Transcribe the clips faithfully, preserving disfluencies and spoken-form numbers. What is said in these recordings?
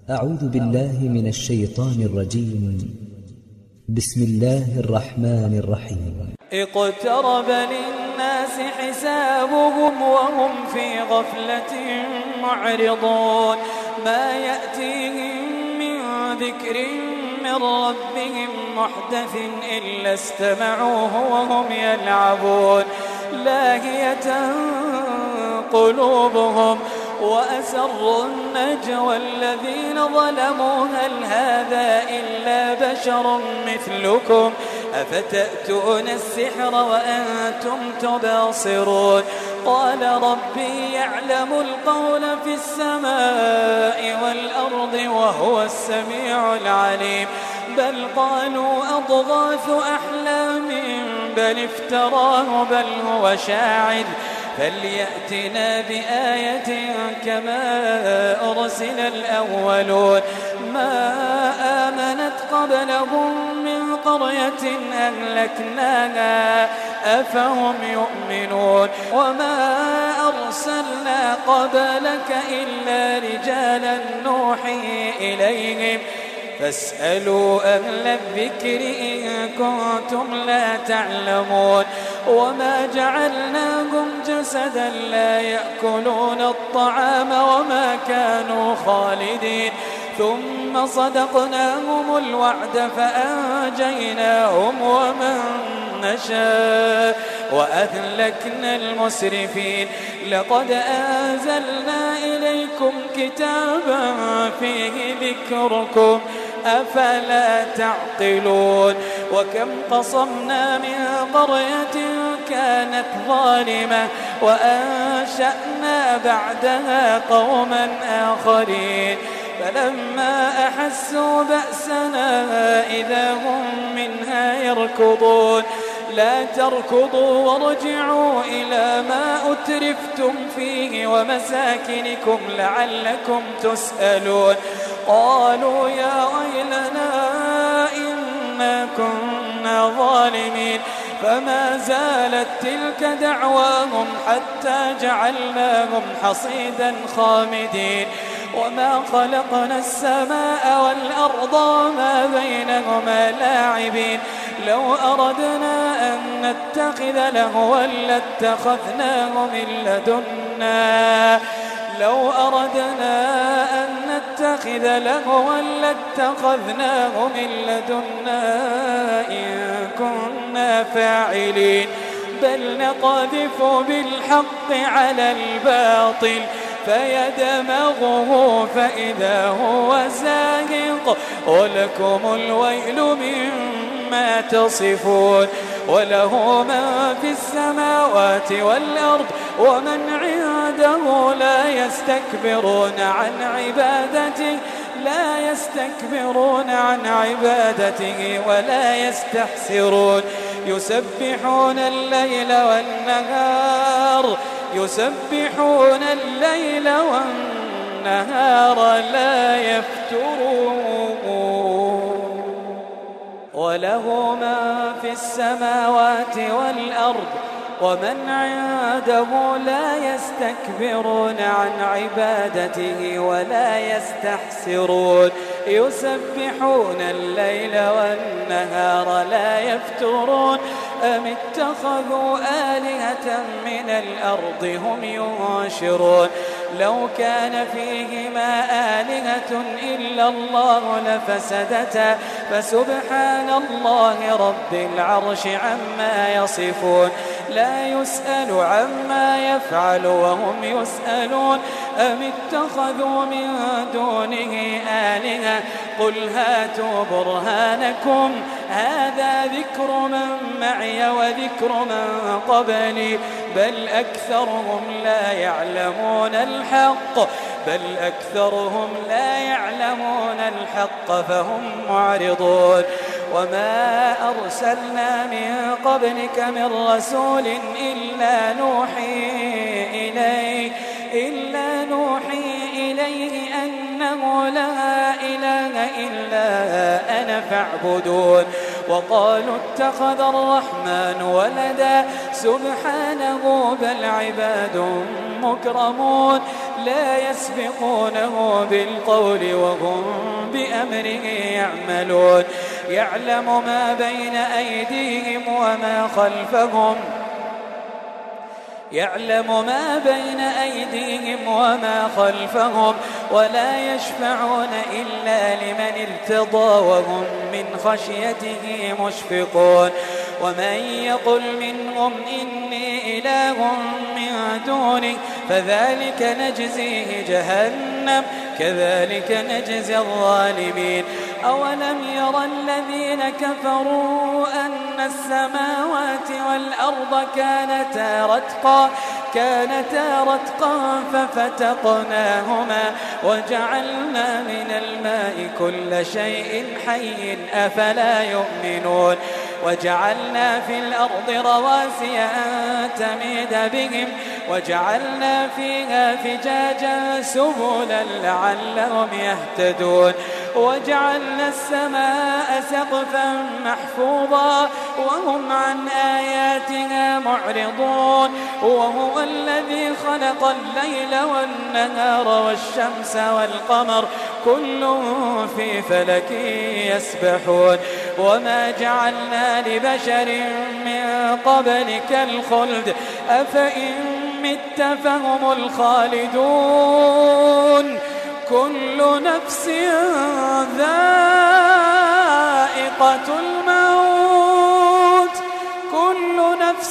أعوذ بالله من الشيطان الرجيم. بسم الله الرحمن الرحيم. اقترب للناس حسابهم وهم في غفلة معرضون ما يأتيهم من ذكر من ربهم محدث إلا استمعوه وهم يلعبون لاهية قلوبهم وأسروا النجوى الذين ظلموا هل هذا إلا بشر مثلكم أفتأتون السحر وأنتم تبصرون قال ربي يعلم القول في السماء والأرض وهو السميع العليم بل قالوا أضغاث أحلام بل افتراه بل هو شاعر فليأتنا بآية كما أرسل الأولون ما آمنت قبلهم من قرية أهلكناها أفهم يؤمنون وما أرسلنا قبلك إلا رجالا نوحي إليهم فاسألوا أهل الذكر إن كنتم لا تعلمون وما جعلناهم جسدا لا يأكلون الطعام وما كانوا خالدين ثم صدقناهم الوعد فأنجيناهم ومن نشاء وأهلكنا المسرفين لقد أنزلنا إليكم كتابا فيه ذكركم أفلا تعقلون وكم قصمنا من قرية كانت ظالمة وأنشأنا بعدها قوما آخرين فلما أحسوا بأسنا إذا هم منها يركضون لا تركضوا وارجعوا إلى ما أترفتم فيه ومساكنكم لعلكم تسألون قالوا يا ويلنا إنا كنا ظالمين فما زالت تلك دعواهم حتى جعلناهم حصيدا خامدين وما خلقنا السماء والأرض وما بينهما لاعبين لو أردنا أن نتخذ لهوا لاتخذناه من لدنا لو أردنا أن نتخذ لهوا لاتخذناه من لدنا إن كنا فاعلين بل نقذف بالحق على الباطل فيدمغه فإذا هو زاهق ولكم الويل مما تصفون وله من في السماوات والأرض ومن عنده لا يستكبرون عن عبادته لا يستكبرون عن عبادته ولا يستحسرون يسبحون الليل والنهار يسبحون الليل والنهار لا يفترون وله ما في السماوات والأرض ومن عنده لا يستكبرون عن عبادته ولا يستحسرون يسبحون الليل والنهار لا يفترون أم اتخذوا آلهة من الأرض هم ينشرون لو كان فيهما آلهة إلا الله لفسدتا فسبحان الله رب العرش عما يصفون لا يسأل عما يفعل وهم يسألون أم اتخذوا من دونه آلهة قل هاتوا برهانكم هذا ذكر من معي وذكر من قبلي بل أكثرهم لا يعلمون الحق بل أكثرهم لا يعلمون الحق فهم معرضون وما أرسلنا من قبلك من رسول إلا نوحي إليه إلا نوحي إليه أنه لا إله إلا أنا فاعبدون وقالوا اتخذ الرحمن ولدا سبحانه بل عباد مكرمون لا يسبقونه بالقول وهم بأمره يعملون يعلم ما بين أيديهم وما خلفهم يعلم ما بين أيديهم وما خلفهم ولا يشفعون إلا لمن ارتضى وهم من خشيته مشفقون ومن يقل منهم إني إله من دونه فذلك نجزيه جهنم كذلك نجزي الظالمين أولم يرى الذين كفروا أن السماوات والأرض كانتا رتقا كانتا رتقا ففتقناهما وجعلنا من الماء كل شيء حي أفلا يؤمنون وجعلنا في الأرض رواسي أن تميد بهم وجعلنا فيها فجاجا سبلا لعلهم يهتدون وجعلنا السماء سقفا محفوظا وهم عن آياتها معرضون وهو الذي خلق الليل والنهار والشمس والقمر كل في فلك يسبحون وما جعلنا لبشر من قبلك الخلد أفإن مت فهم الخالدون كل نفس ذائقة الموت كل نفس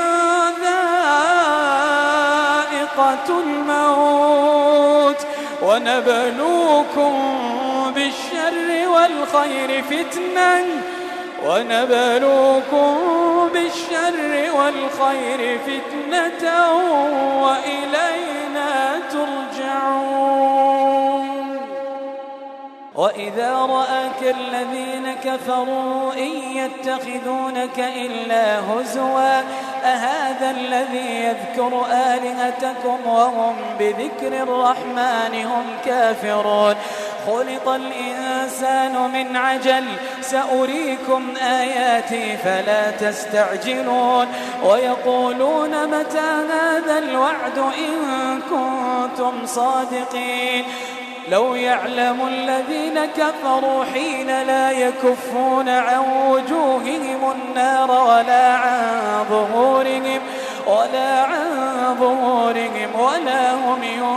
ذائقة الموت ونبلوكم بالشر والخير فتنة ونبلوكم بالشر والخير فتنة وإلينا ترجعون وإذا رآك الذين كفروا إن يتخذونك إلا هزوا أهذا الذي يذكر آلهتكم وهم بذكر الرحمن هم كافرون خلق الإنسان من عجل سأريكم آياتي فلا تستعجلون ويقولون متى هذا الوعد إن كنتم صادقين لو يعلم الذين كفروا حين لا يكفون عن وجوههم النار ولا عن ظهورهم ولا عن ظهورهم ولا هم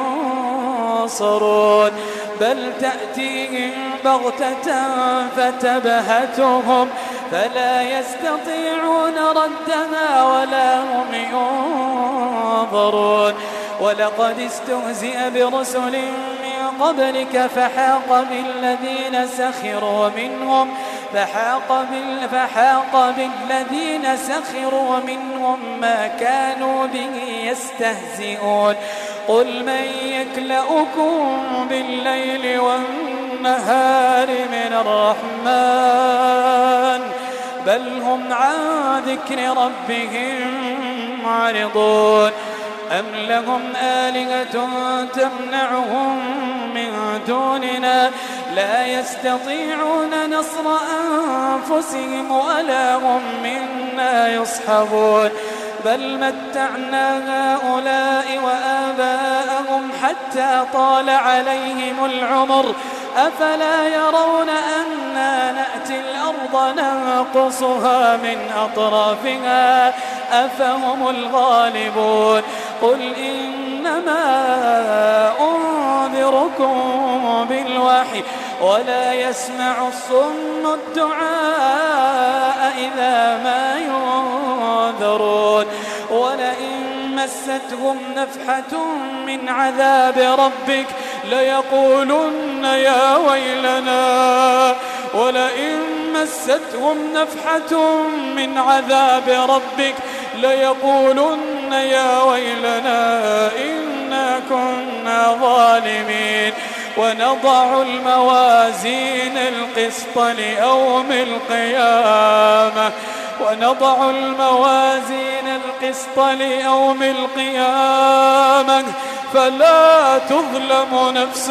ينصرون بل تأتيهم بغتة فتبهتهم فلا يستطيعون ردها ولا هم ينظرون ولقد استهزئ برسل قبلك فحاق بالذين سخروا منهم فحاق, بال فحاق بالذين سخروا منهم ما كانوا به يستهزئون قل من يكلؤكم بالليل والنهار من الرحمن بل هم عن ذكر ربهم معرضون أم لهم آلهة تمنعهم من دوننا لا يستطيعون نصر أنفسهم ولا هم منا يصحبون بل متعنا هؤلاء وآباءهم حتى طال عليهم العمر أفلا يرون أنا نأتي الأرض ننقصها من أطرافها أفهم الغالبون قل إنما أنذركم بالوحي ولا يسمع الصم الدعاء إذا ما ينذرون ولئن مستهم نفحة من عذاب ربك ليقولن يا ويلنا ولئن مستهم نفحة من عذاب ربك ليقولن يا ويلنا إنا كنا ظالمين ونضع الموازين القسط ليوم القيامة ونضع الموازين القسط ليوم القيامة فلا تظلم نفس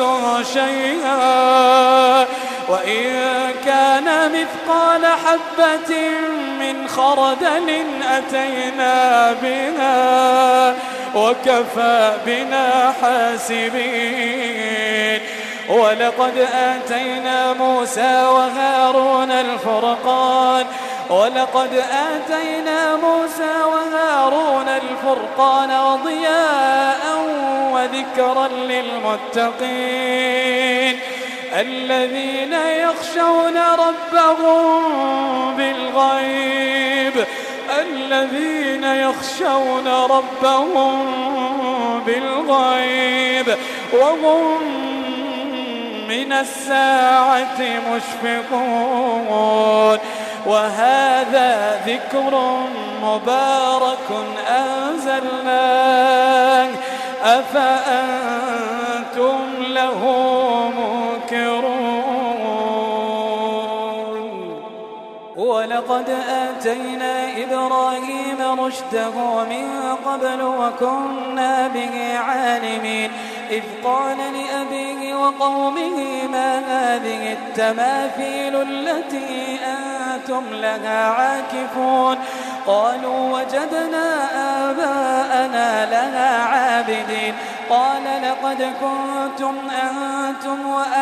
شيئا وإن كان مثقال حبة من خردل أتينا بها وكفى بنا حاسبين. ولقد آتينا موسى وهارون الفرقان ولقد آتينا موسى وهارون الفرقان وضياء وذكرا للمتقين الذين يخشون ربهم بالغيب الذين يخشون ربهم بالغيب وهم من الساعة مشفقون. وهذا ذكر مبارك أنزلناه أفأنتم له منكرون. ولقد آتينا إبراهيم رشده من قبل وكنا به عالمين إذ قال لأبيه وقومه ما هذه التماثيل التي أنتم لها عاكفون قالوا وجدنا آباءنا لها عابدين قال لقد كنتم أنتم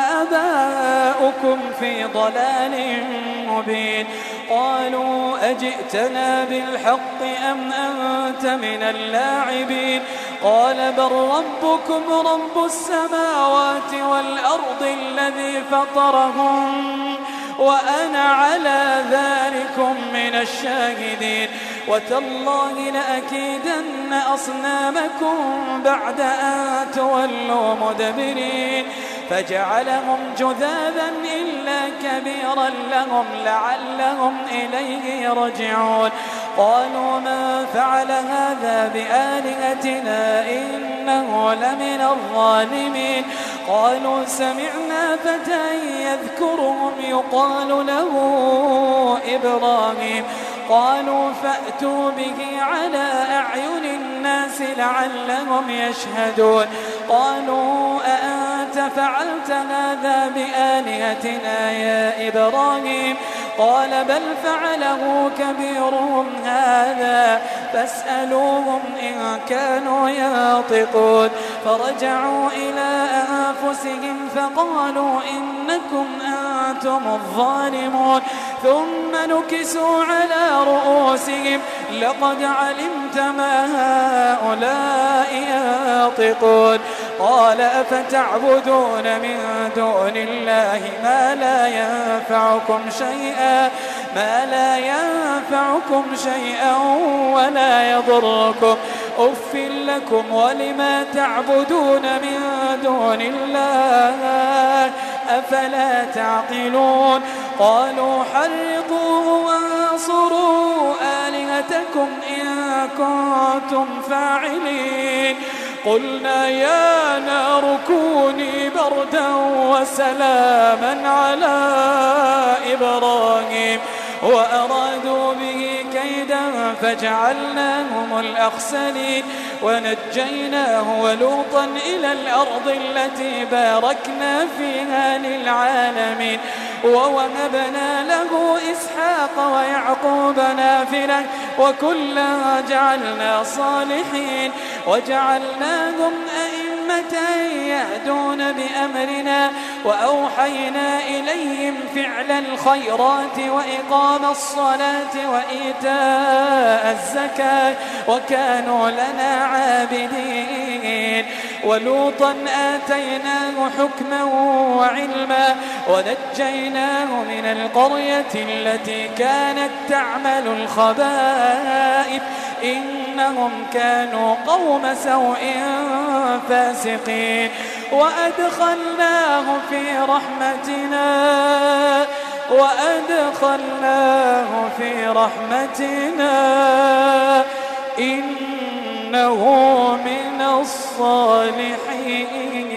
وآباؤكم في ضلال مبين قالوا أجئتنا بالحق أم أنت من اللاعبين قال بل ربكم رب السماوات والأرض الذي فطرهم وأنا على ذلكم من الشاهدين وتالله لأكيدن أصنامكم بعد أن تولوا مدبرين فجعلهم جذاذا إلا كبيرا لهم لعلهم إليه يرجعون قالوا من فعل هذا بآلهتنا إنه لمن الظالمين قالوا سمعنا فتى يذكرهم يقال له إبراهيم قالوا فأتوا به على أعين الناس لعلهم يشهدون قالوا أأنت فعلت هذا بآلهتنا يا إبراهيم قال بل فعله كبيرهم هذا فاسألوهم إن كانوا ينطقون فرجعوا إلى أنفسهم فقالوا إنكم أنتم الظالمون ثم نكسوا على رؤوسهم لقد علمت ما هؤلاء ينطقون قال أفتعبدون من دون الله ما لا ينفعكم شيئا ما لا ينفعكم شيئا ولا يضركم أف لكم ولما تعبدون من دون الله أفلا تعقلون قالوا حرقوه وانصروا آلهتكم إن كنتم فاعلين قلنا يا نار كوني بردا وسلاما على إبراهيم وأرادوا به كيدا فجعلناهم الأخسرين ونجيناه ولوطا إلى الأرض التي باركنا فيها للعالمين ووهبنا له إسحاق ويعقوب نافلة وكلا جعلنا صالحين وجعلناهم أئمة يهدون بأمرنا وأوحينا إليهم فعل الخيرات وإقام الصلاة وإيتاء الزكاة وكانوا لنا عابدين ولوطا آتيناه حكما وعلما ونجيناه من القرية التي كانت تعمل الخبائث إنهم كانوا قوم سوء فاسقين وأدخلناه في رحمتنا وأدخلناه في رحمتنا إنه من الصالحين.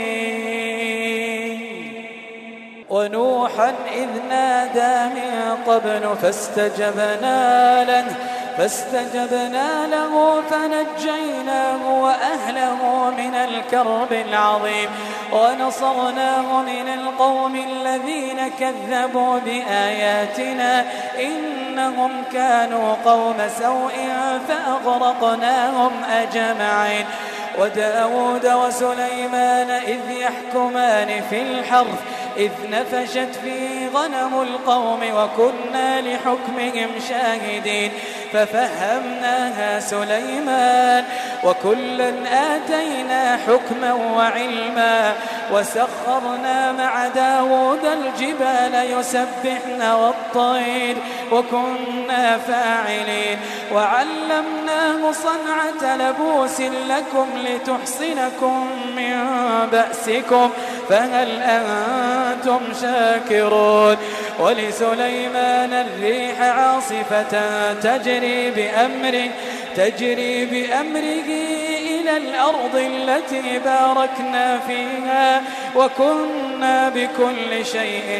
ونوحا إذ نادى من قبل فاستجبنا له فاستجبنا له فنجيناه وأهله من الكرب العظيم ونصرناه من القوم الذين كذبوا بآياتنا إنهم كانوا قوم سوء فأغرقناهم أجمعين وداود وسليمان إذ يحكمان في الحرث إذ نفشت فيه غنم القوم وكنا لحكمهم شاهدين ففهمناها سليمان وكلا آتينا حكما وعلما وسخرنا مع داود الجبال يسبحن والطير وكنا فاعلين وعلمناه صنعة لبوس لكم لتحصنكم من بأسكم فهل أنتم شاكرون ولسليمان الريح عاصفة تجري بأمره تجري بأمره إلى الأرض التي باركنا فيها وكنا بكل شيء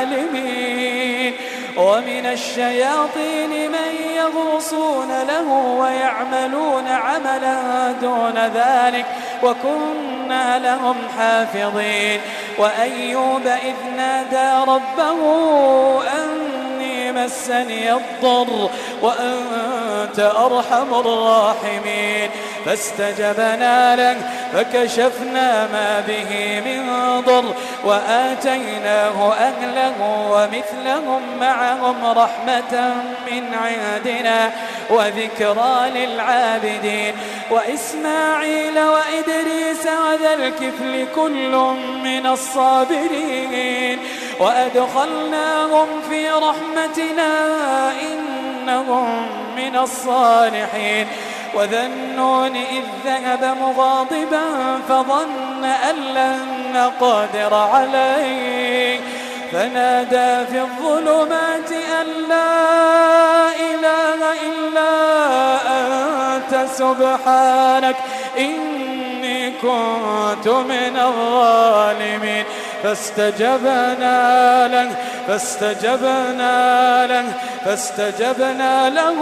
عالمين ومن الشياطين من يغوصون له ويعملون عملا دون ذلك وكنا لهم حافظين وأيوب إذ نادى ربه أني مسني الضر وأنت أرحم الراحمين فاستجبنا له فكشفنا ما به من ضر وآتيناه أهله ومثلهم معهم رحمة من عندنا وذكرى للعابدين وإسماعيل وإدريس وذا الكفل كل من الصابرين وأدخلناهم في رحمتنا إنهم من الصالحين وذا النون إذ ذهب مغاضبا فظن أن لن نقدر عليه فنادى في الظلمات أن لا إله إلا أنت سبحانك إني كنت من الظالمين فاستجبنا له فاستجبنا له فاستجبنا له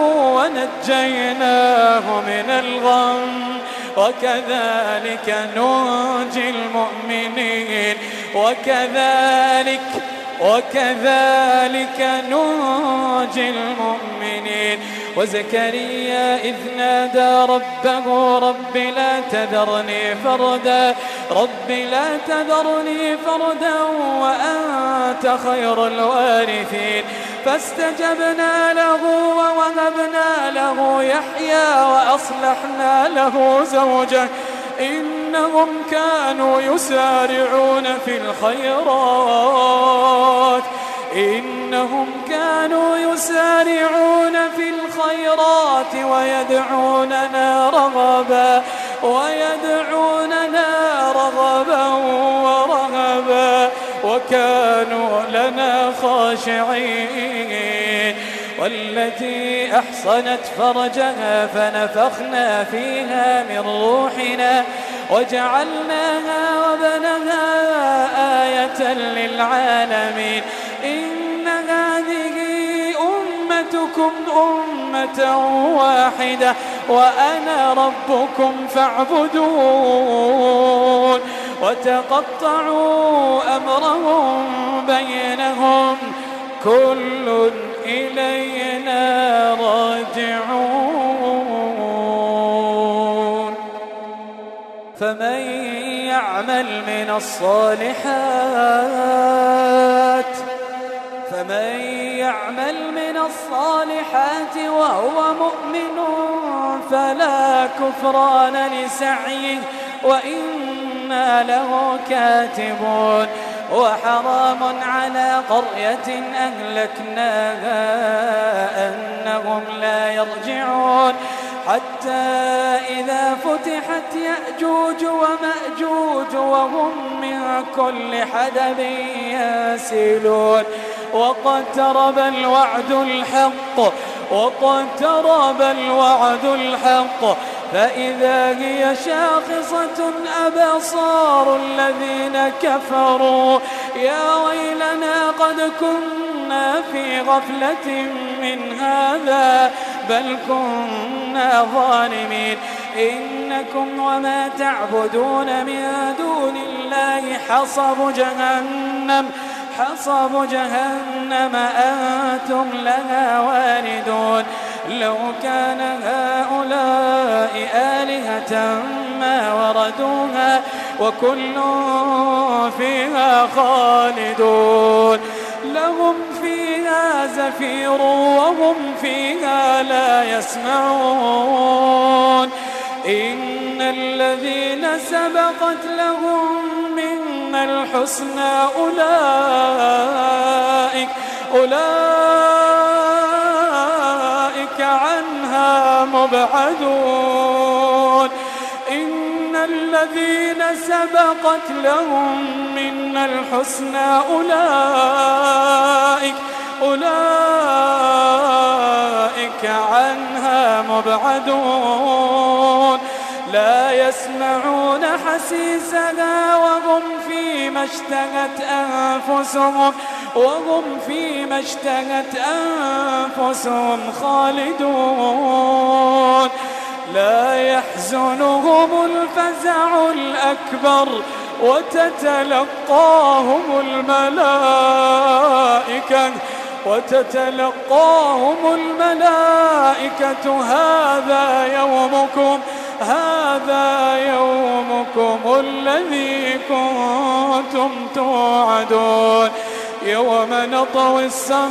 ونجيناه من الغم وكذلك ننجي المؤمنين وكذلك وكذلك ننجي المؤمنين وزكريا إذ نادى ربه رب لا تذرني فردا رب لا تذرني فردا وأنت خير الوارثين فاستجبنا له ووهبنا له يحيى وأصلحنا له زوجه إنهم كانوا يسارعون في الخيرات إنهم كانوا يسارعون في الخيرات ويدعوننا رغبا ويدعوننا رغبا ورهبا وكانوا لنا خاشعين والتي أحصنت فرجها فنفخنا فيها من روحنا وجعلناها وبنها آية للعالمين إن هذه أمتكم أمة واحدة وأنا ربكم فاعبدون وتقطعوا أمرهم بينهم كل إلينا راجعون فمن يعمل من الصالحات فمن يعمل من الصالحات وهو مؤمن فلا كفران لسعيه وإنا له كاتبون وحرام على قرية أهلكناها أنهم لا يرجعون حتى إذا فتحت يأجوج ومأجوج وهم من كل حدب ينسلون واقترب الوعد الحق واقترب الوعد الحق فإذا هي شاخصة أبصار الذين كفروا يا ويلنا قد كنا في غفلة من هذا بل كنا ظالمين إنكم وما تعبدون من دون الله حصب جهنم حصب جهنم أنتم لها واردون لو كان هؤلاء آلهة ما وردوها وكل فيها خالدون لهم فيها زفير وهم فيها لا يسمعون إن الذين سبقت لهم منا الحسنى أولئك أولئك عنها مبعدون إن الذين سبقت لهم منا الحسنى أولئك أولئك عنها مبعدون لا يسمعون حسيسها وهم فيما اشتهت أنفسهم وهم فيما اشتهت أنفسهم خالدون لا يحزنهم الفزع الأكبر وتتلقاهم الملائكة وتتلقاهم الملائكة هذا يومكم هذا يومكم الذي كنتم توعدون يوم نطوي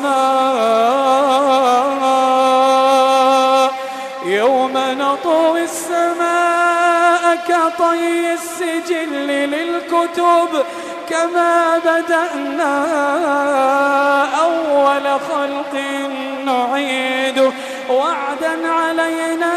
السماء يوم نطوي السماء كطي السجل للكتب كما بدأنا أول خلق نعيده وعدا علينا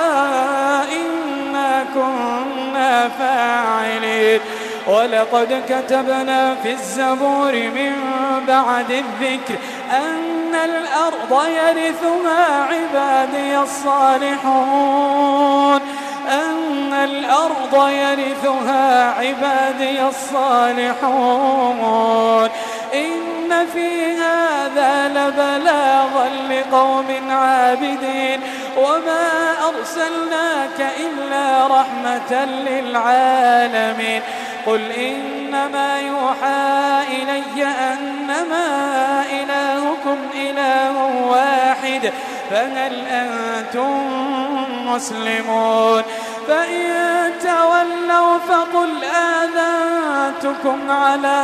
إنا كنا فاعلين ولقد كتبنا في الزبور من بعد الذكر أن الأرض يرثها عبادي الصالحون أن الأرض يرثها عبادي الصالحون إن في هذا لبلاغا لقوم عابدين وما أرسلناك إلا رحمة للعالمين قل إنما يوحى إلي أنما إلهكم إله واحد فهل أنتم مسلمون فإن تولوا فقل آذنتكم على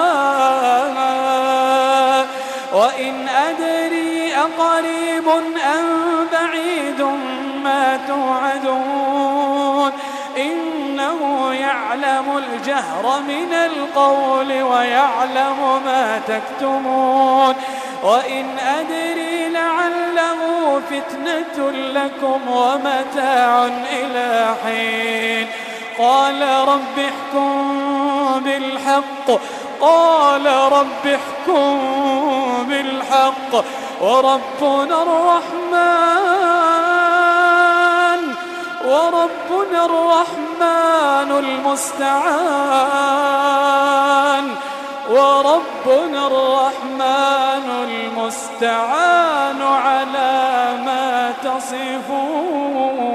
سواء وإن أدري أقريب أم بعيد ما توعدون إنه يعلم الجهر من القول ويعلم ما تكتمون وإن أدري لعله فتنة لكم ومتاع إلى حين قال رب احكم بالحق قال رب احكم بالحق وربنا الرحمن وربنا الرحمن المستعان وربنا الرحمن المستعان على ما تصفون.